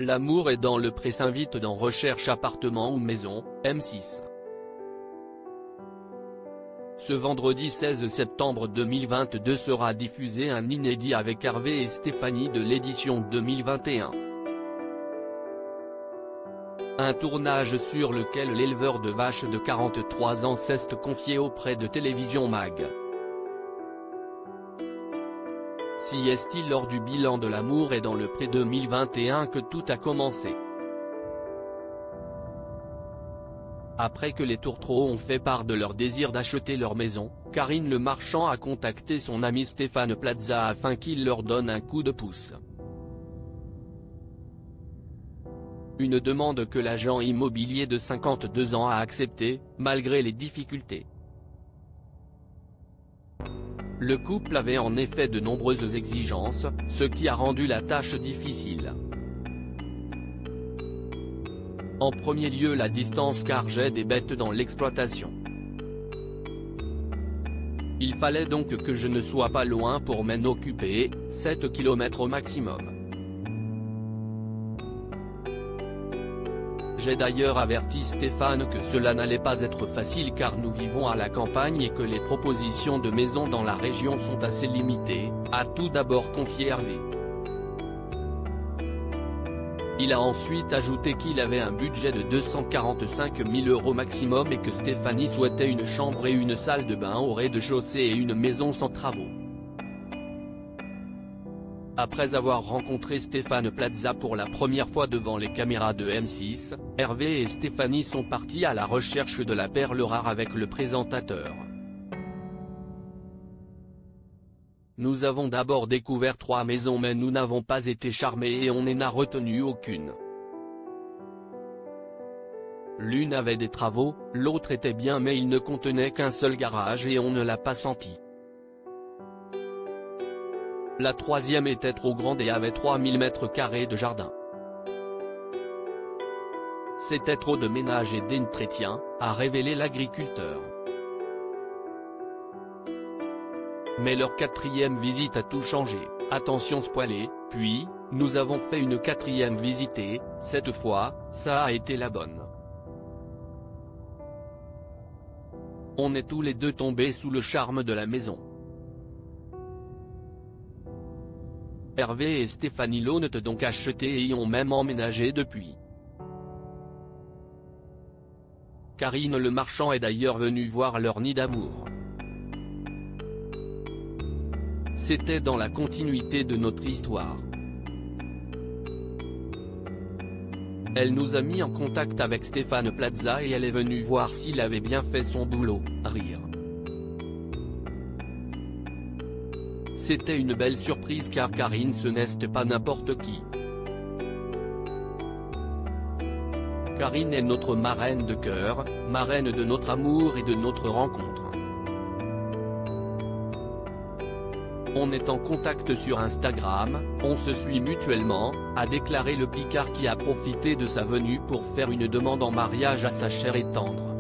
L'amour est dans le pré s'invite dans Recherche appartement ou maison, M6. Ce vendredi 16 septembre 2022 sera diffusé un inédit avec Hervé et Stéphanie de l'édition 2021. Un tournage sur lequel l'éleveur de vaches de 43 ans s'est confié auprès de Télévision Mag. Si est-il lors du bilan de l'amour et dans le pré 2021 que tout a commencé. Après que les tourtereaux ont fait part de leur désir d'acheter leur maison, Karine Le Marchand a contacté son ami Stéphane Plaza afin qu'il leur donne un coup de pouce. Une demande que l'agent immobilier de 52 ans a acceptée, malgré les difficultés. Le couple avait en effet de nombreuses exigences, ce qui a rendu la tâche difficile. En premier lieu la distance car j'ai des bêtes dans l'exploitation. Il fallait donc que je ne sois pas loin pour m'en occuper, 7 km au maximum. J'ai d'ailleurs averti Stéphane que cela n'allait pas être facile car nous vivons à la campagne et que les propositions de maisons dans la région sont assez limitées, a tout d'abord confié Hervé. Il a ensuite ajouté qu'il avait un budget de 245 000 € maximum et que Stéphanie souhaitait une chambre et une salle de bain au rez-de-chaussée et une maison sans travaux. Après avoir rencontré Stéphane Plaza pour la première fois devant les caméras de M6, Hervé et Stéphanie sont partis à la recherche de la perle rare avec le présentateur. Nous avons d'abord découvert 3 maisons mais nous n'avons pas été charmés et on n'en a retenu aucune. L'une avait des travaux, l'autre était bien mais il ne contenait qu'un seul garage et on ne l'a pas senti. La troisième était trop grande et avait 3000 m² de jardin. C'était trop de ménage et d'entretien, a révélé l'agriculteur. Mais leur 4e visite a tout changé, attention spoilé, puis, nous avons fait une 4e visite et, cette fois, ça a été la bonne. On est tous les deux tombés sous le charme de la maison. Hervé et Stéphanie l'ont donc acheté et y ont même emménagé depuis. Karine Le Marchand est d'ailleurs venue voir leur nid d'amour. C'était dans la continuité de notre histoire. Elle nous a mis en contact avec Stéphane Plaza et elle est venue voir s'il avait bien fait son boulot, rire. C'était une belle surprise car Karine ce n'est pas n'importe qui. Karine est notre marraine de cœur, marraine de notre amour et de notre rencontre. On est en contact sur Instagram, on se suit mutuellement, a déclaré le Picard qui a profité de sa venue pour faire une demande en mariage à sa chère et tendre.